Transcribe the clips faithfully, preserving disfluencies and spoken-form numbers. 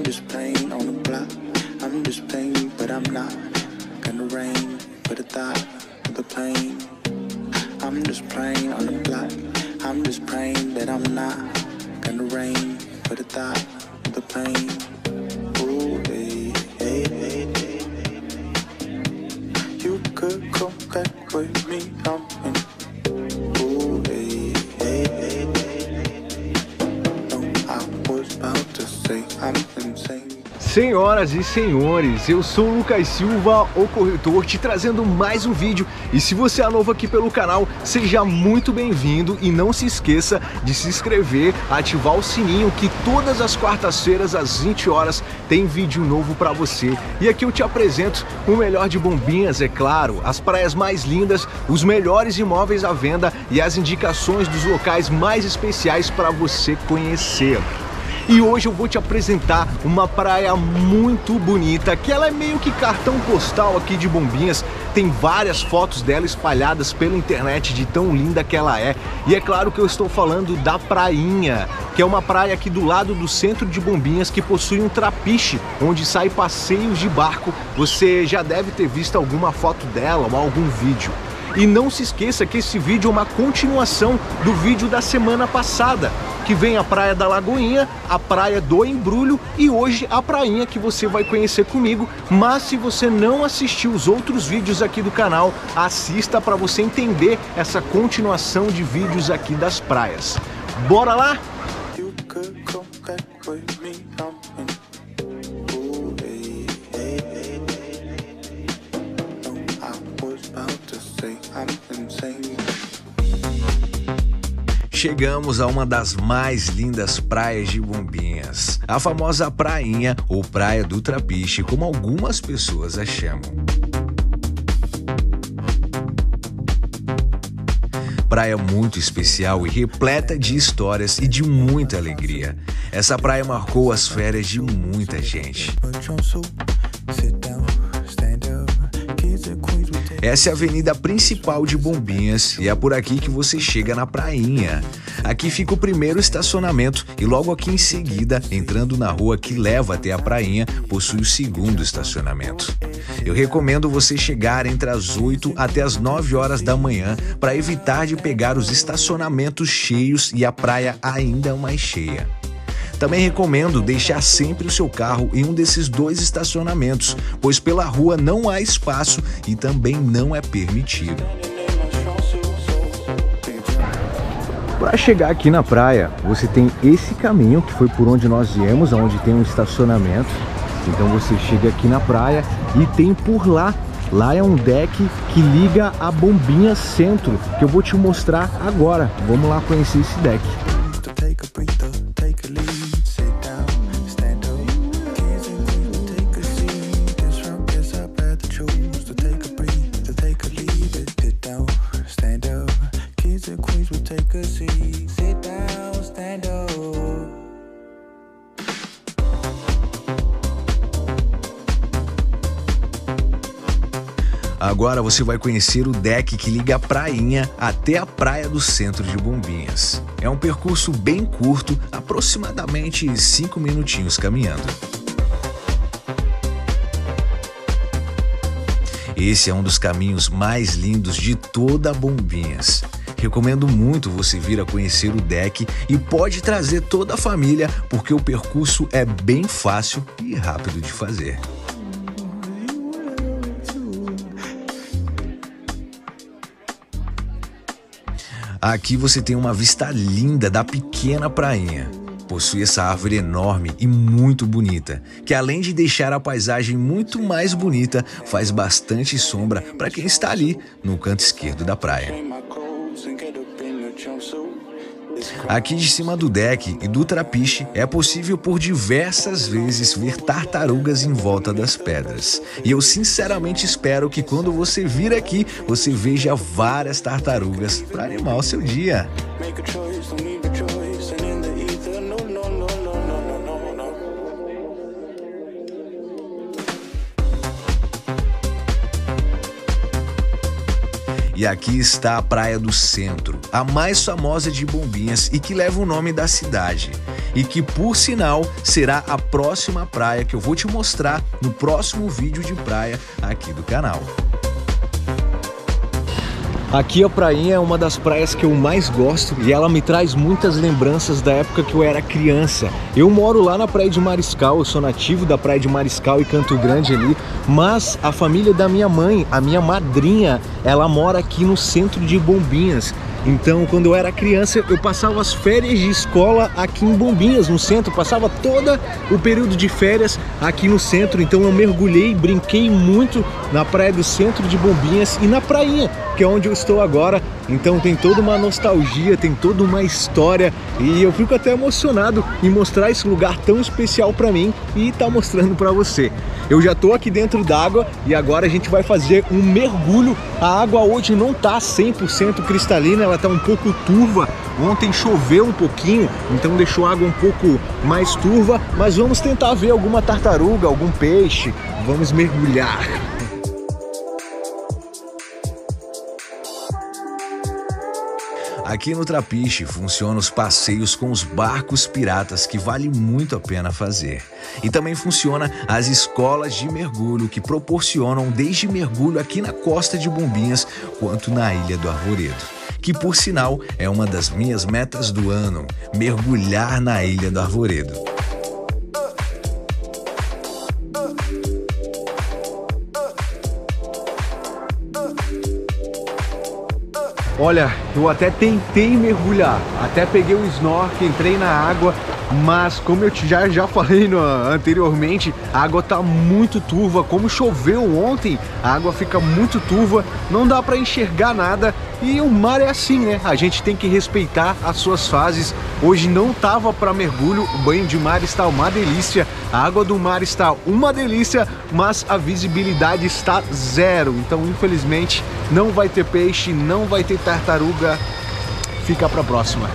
just playing on the block. I'm just playing, but I'm not gonna rain for the thought of the pain. I'm just playing on the block. I'm just praying that I'm not gonna rain for the thought of the pain. Ooh, hey, hey, hey, hey, hey. You could come back with me, I'm in. Ooh, hey, hey, hey, hey. No, I was about to say I'm insane. Senhoras e senhores, eu sou o Lucas Silva, o corretor, te trazendo mais um vídeo. E se você é novo aqui pelo canal, seja muito bem-vindo e não se esqueça de se inscrever, ativar o sininho, que todas as quartas-feiras às vinte horas tem vídeo novo para você. E aqui eu te apresento o melhor de Bombinhas, é claro, as praias mais lindas, os melhores imóveis à venda e as indicações dos locais mais especiais para você conhecer. E hoje eu vou te apresentar uma praia muito bonita, que ela é meio que cartão postal aqui de Bombinhas. Tem várias fotos dela espalhadas pela internet de tão linda que ela é. E é claro que eu estou falando da Prainha, que é uma praia aqui do lado do centro de Bombinhas, que possui um trapiche, onde sai passeios de barco. Você já deve ter visto alguma foto dela ou algum vídeo. E não se esqueça que esse vídeo é uma continuação do vídeo da semana passada, que vem a Praia da Lagoinha, a Praia do Embrulho e hoje a Prainha que você vai conhecer comigo. Mas se você não assistiu os outros vídeos aqui do canal, assista para você entender essa continuação de vídeos aqui das praias. Bora lá? Chegamos a uma das mais lindas praias de Bombinhas, a famosa Prainha ou Praia do Trapiche, como algumas pessoas a chamam. Praia muito especial e repleta de histórias e de muita alegria. Essa praia marcou as férias de muita gente. Essa é a avenida principal de Bombinhas e é por aqui que você chega na Prainha. Aqui fica o primeiro estacionamento e logo aqui em seguida, entrando na rua que leva até a Prainha, possui o segundo estacionamento. Eu recomendo você chegar entre as oito até as nove horas da manhã para evitar de pegar os estacionamentos cheios e a praia ainda mais cheia. Também recomendo deixar sempre o seu carro em um desses dois estacionamentos, pois pela rua não há espaço e também não é permitido. Para chegar aqui na praia, você tem esse caminho que foi por onde nós viemos, onde tem um estacionamento. Então você chega aqui na praia e tem por lá, lá é um deck que liga a Bombinhas Centro, que eu vou te mostrar agora. Vamos lá conhecer esse deck. Agora você vai conhecer o deck que liga a Prainha até a praia do centro de Bombinhas. É um percurso bem curto, aproximadamente cinco minutinhos caminhando. Esse é um dos caminhos mais lindos de toda Bombinhas. Recomendo muito você vir a conhecer o deck e pode trazer toda a família, porque o percurso é bem fácil e rápido de fazer. Aqui você tem uma vista linda da pequena prainha. Possui essa árvore enorme e muito bonita, que além de deixar a paisagem muito mais bonita, faz bastante sombra para quem está ali no canto esquerdo da praia. Aqui de cima do deck e do trapiche é possível por diversas vezes ver tartarugas em volta das pedras. E eu sinceramente espero que quando você vir aqui, você veja várias tartarugas para animar o seu dia. E aqui está a Praia do Centro, a mais famosa de Bombinhas e que leva o nome da cidade. e que, por sinal, será a próxima praia que eu vou te mostrar no próximo vídeo de praia aqui do canal. Aqui a prainha é uma das praias que eu mais gosto e ela me traz muitas lembranças da época que eu era criança. Eu moro lá na Praia de Mariscal, eu sou nativo da Praia de Mariscal e Canto Grande ali, mas a família da minha mãe, a minha madrinha, ela mora aqui no centro de Bombinhas. Então, quando eu era criança, eu passava as férias de escola aqui em Bombinhas, no centro. Passava todo o período de férias aqui no centro. Então eu mergulhei, brinquei muito na praia do centro de Bombinhas e na prainha, que é onde eu estou agora. Então tem toda uma nostalgia, tem toda uma história e eu fico até emocionado em mostrar esse lugar tão especial para mim e tá mostrando para você. Eu já tô aqui dentro d'água e agora a gente vai fazer um mergulho. A água hoje não tá cem por cento cristalina, ela tá um pouco turva. Ontem choveu um pouquinho, então deixou a água um pouco mais turva, mas vamos tentar ver alguma tartaruga, algum peixe. Vamos mergulhar. Aqui no Trapiche funcionam os passeios com os barcos piratas, que vale muito a pena fazer. E também funciona as escolas de mergulho, que proporcionam desde mergulho aqui na costa de Bombinhas, quanto na Ilha do Arvoredo. Que, por sinal, é uma das minhas metas do ano, mergulhar na Ilha do Arvoredo. Olha, eu até tentei mergulhar, até peguei um snorkel, entrei na água, mas como eu já, já falei no, anteriormente, a água tá muito turva. Como choveu ontem, a água fica muito turva, não dá para enxergar nada e o mar é assim, né? A gente tem que respeitar as suas fases. Hoje não tava para mergulho, o banho de mar está uma delícia, a água do mar está uma delícia, mas a visibilidade está zero. Então, infelizmente, não vai ter peixe, não vai ter tartaruga. Fica para a próxima.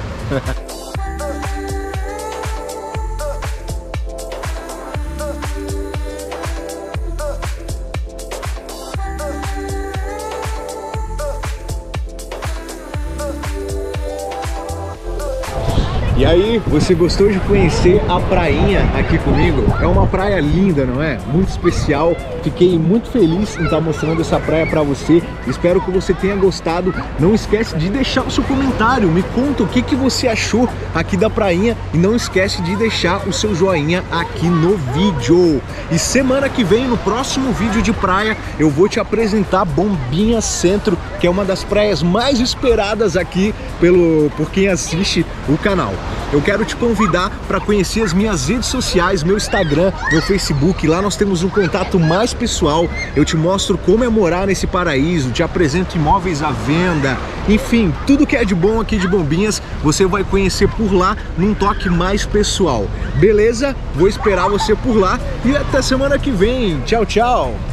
E aí, você gostou de conhecer a prainha aqui comigo? É uma praia linda, não é? Muito especial. Fiquei muito feliz em estar mostrando essa praia para você. Espero que você tenha gostado. Não esquece de deixar o seu comentário. Me conta o que, que você achou aqui da prainha. E não esquece de deixar o seu joinha aqui no vídeo. E semana que vem, no próximo vídeo de praia, eu vou te apresentar Bombinhas Centro, que é uma das praias mais esperadas aqui pelo, por quem assiste o canal. Eu quero te convidar para conhecer as minhas redes sociais, meu Instagram, meu Facebook. Lá nós temos um contato mais pessoal. Eu te mostro como é morar nesse paraíso, te apresento imóveis à venda. Enfim, tudo que é de bom aqui de Bombinhas, você vai conhecer por lá num toque mais pessoal. Beleza? Vou esperar você por lá e até semana que vem. Tchau, tchau!